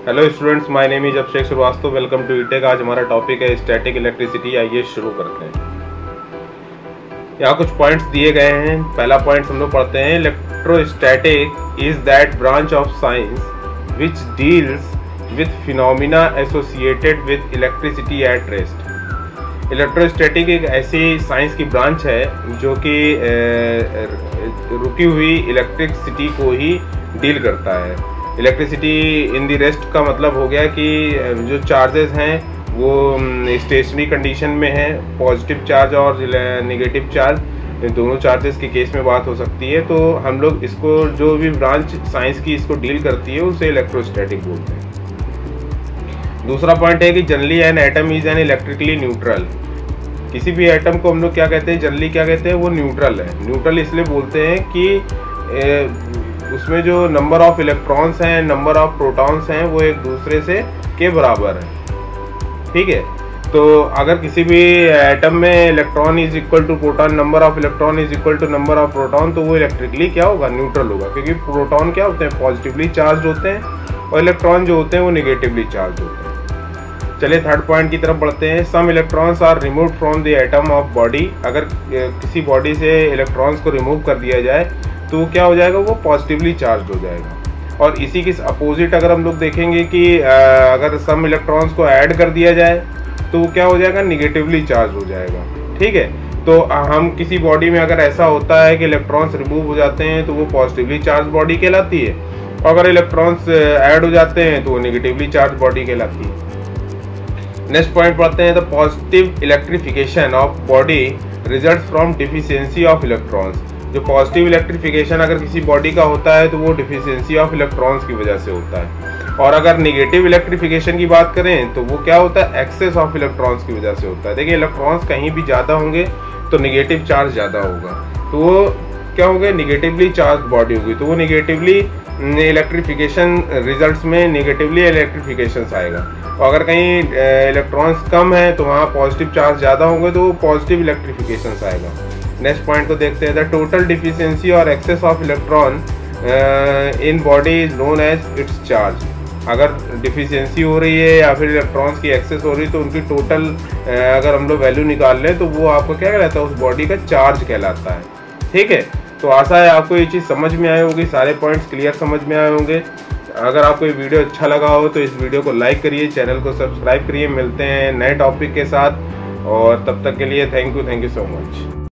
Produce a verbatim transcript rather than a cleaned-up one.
Hello students, my name is Abhishek Srivastava. Welcome to Etech. आज हमारा topic है स्टैटिक इलेक्ट्रिसिटी। आइए शुरू करते हैं। यहाँ कुछ पॉइंट्स दिए गए हैं। पहला पॉइंट हम लोग पढ़ते हैं। Electrostatic is that branch of science which deals with phenomena associated with electricity at rest. Electrostatic एक ऐसी साइंस की ब्रांच है जो कि रुकी हुई इलेक्ट्रिसिटी को ही डील करता है। इलेक्ट्रिसिटी इन दी रेस्ट का मतलब हो गया कि जो चार्जेस हैं वो स्टेशनरी कंडीशन में है। पॉजिटिव चार्ज और नेगेटिव चार्ज, दोनों चार्जेस के केस में बात हो सकती है। तो हम लोग इसको, जो भी ब्रांच साइंस की इसको डील करती है, उसे इलेक्ट्रोस्टैटिक बोलते हैं। दूसरा पॉइंट है कि generally an atom is an electrically neutral. किसी भी एटम को हम लोग क्या कहते हैं, जनरली क्या कहते हैं, वो न्यूट्रल है। न्यूट्रल इसलिए बोलते हैं कि ए, उसमें जो नंबर ऑफ इलेक्ट्रॉन्स हैं, नंबर ऑफ प्रोटॉन्स हैं, वो एक दूसरे से के बराबर है। ठीक है। तो अगर किसी भी एटम में electron is equal to proton, number of electron is equal to number of proton, तो वो इलेक्ट्रिकली क्या होगा, न्यूट्रल होगा। क्योंकि प्रोटॉन क्या होते हैं, पॉजिटिवली चार्ज होते हैं, और इलेक्ट्रॉन जो होते हैं वो निगेटिवली चार्ज होते हैं। चलिए थर्ड पॉइंट की तरफ बढ़ते हैं। Some electrons are remove from the atom of body. अगर किसी बॉडी से इलेक्ट्रॉन्स को रिमूव कर दिया जाए तो क्या हो जाएगा, वो पॉजिटिवली चार्ज हो जाएगा। और इसी के अपोजिट अगर हम लोग देखेंगे कि अगर सम इलेक्ट्रॉन्स को ऐड कर दिया जाए तो वो क्या हो जाएगा, निगेटिवली चार्ज हो जाएगा। ठीक है। तो हम किसी बॉडी में अगर ऐसा होता है कि इलेक्ट्रॉन्स रिमूव हो जाते हैं तो वो पॉजिटिवली चार्ज बॉडी कहलाती है, और अगर इलेक्ट्रॉन्स ऐड हो जाते हैं तो वो निगेटिवली चार्ज बॉडी कहलाती है। नेक्स्ट पॉइंट पढ़ते हैं। The positive electrification of body results from deficiency of electrons. जो पॉजिटिव इलेक्ट्रिफिकेशन अगर किसी बॉडी का होता है तो वो डिफिशियंसी ऑफ इलेक्ट्रॉन्स की वजह से होता है। और अगर नेगेटिव इलेक्ट्रिफिकेशन की बात करें तो वो क्या होता है, एक्सेस ऑफ इलेक्ट्रॉन्स की वजह से होता है। देखिए, इलेक्ट्रॉन्स कहीं भी ज़्यादा होंगे तो निगेटिव चार्ज ज़्यादा होगा, तो वो क्या होगा, निगेटिवली चार्ज बॉडी होगी, तो वो निगेटिवली इलेक्ट्रिफिकेशन रिजल्ट्स में निगेटिवली इलेक्ट्रिफिकेशन आएगा। और अगर कहीं इलेक्ट्रॉन्स कम है तो वहाँ पॉजिटिव चार्ज ज़्यादा होंगे तो वो पॉजिटिव इलेक्ट्रिफिकेशन आएगा। नेक्स्ट पॉइंट को देखते हैं। द टोटल डिफिशियंसी और excess of electron in body is known as its charge. अगर डिफिशियंसी हो रही है या फिर इलेक्ट्रॉन्स की एक्सेस हो रही है तो उनकी टोटल uh, अगर हम लोग वैल्यू निकाल लें तो वो आपको क्या कहलाता है, उस बॉडी का चार्ज कहलाता है। ठीक है। तो आशा है आपको ये चीज़ समझ में आई होगी, सारे पॉइंट्स क्लियर समझ में आए होंगे। अगर आपको ये वीडियो अच्छा लगा हो तो इस वीडियो को लाइक करिए, चैनल को सब्सक्राइब करिए। मिलते हैं नए टॉपिक के साथ, और तब तक के लिए thank you thank you so much.